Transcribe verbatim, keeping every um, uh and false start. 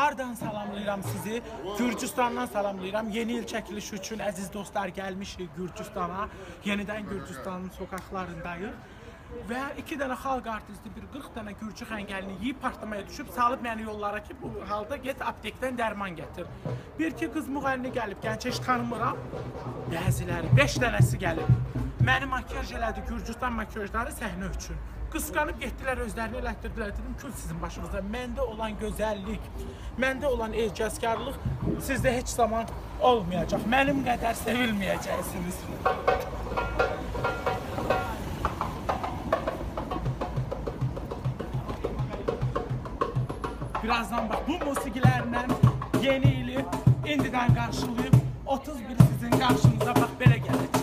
Hardan salamlayıram sizi? Gürcüstandan salamlayıram. Yeni il çəkilişi üçün əziz dostlar gəlmişik Gürcüstana. Yenidən Gürcüstanın sokaqlarındayıq. Və iki dənə xalq artisti, bir qırx dənə gürcü xəngəlini yiyib partlamaya düşüb, salıb məni yollara ki, bu halda get aptekdən dərman gətir. Bir ki, qız müğənni gəlib, gənc heç tanımıram. Bəziləri, beş dənəsi gəlib. Məni makyaj elədi, Gürcüstan makyajları səhnə üçün. Qısqanıb getdilər, özlərini elətdirdilər. Dedim, kül sizin başınıza. Məndə olan gözəllik, məndə olan ecazkarlıq sizdə heç zaman olmayacaq. Mənim qədər sevilməyəcəksiniz. Birazdan bax, bu musiqilərlə yeni ili indidən qarşılayıb otuz bir sizin qarşınıza bax, belə gələcək.